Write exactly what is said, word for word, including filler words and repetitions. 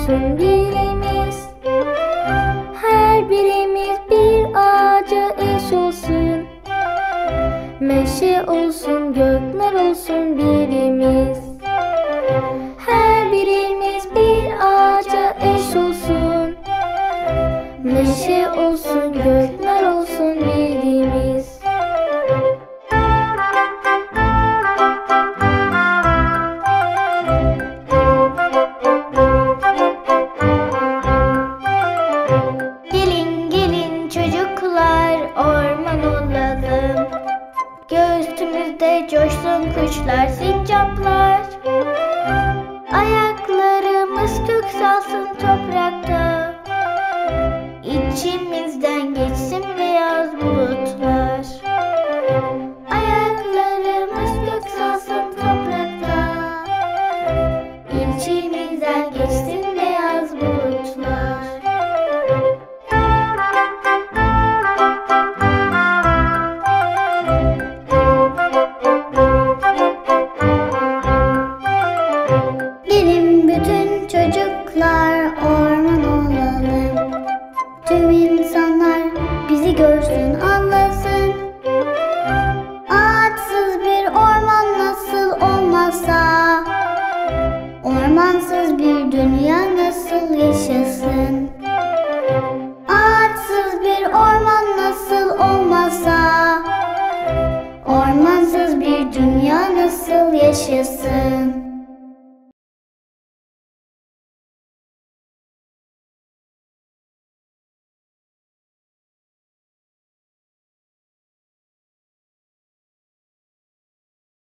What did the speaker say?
olsun birimiz. Her birimiz bir ağaca eş olsun. Meşe olsun, gökler olsun birimiz. Her birimiz bir ağaca eş olsun. Meşe olsun, gökler olsun birimiz. Gelin gelin çocuklar, orman olalım. Göğsümüzde coşsun kuşlar, sincaplar. Ayaklarımız kök salsın toprakta. İçimizden geçsin beyaz bulutlar. Ayaklarımız kök salsın toprakta. İçimizden geçsin beyaz bulutlar. Gelin bütün çocuklar, orman olalım. Tüm insanlar bizi görsün, anlasın. Ağaçsız bir orman nasıl olmazsa, ormansız bir dünya nasıl yaşasın? Ağaçsız bir orman nasıl olmazsa, ormansız bir dünya nasıl yaşasın?